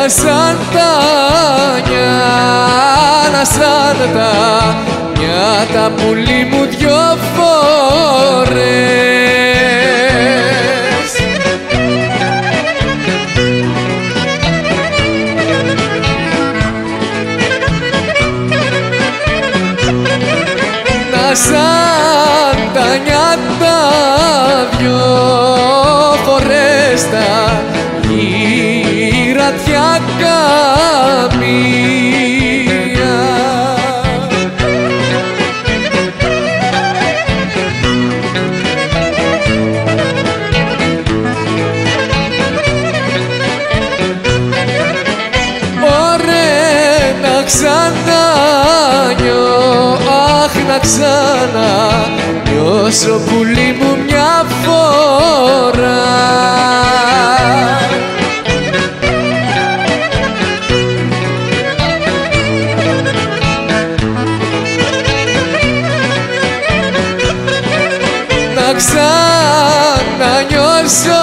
σαν τα νιάνα, σαν τα νιάτα πουλί μου δυο φορές. Να σαν τα νιάτα δυο φορές τα γυρατιά καμία. Ωραία να ξανανιώ, αχ να ξανανιώσω πουλί μου μια φορά. Να ξανανιώσω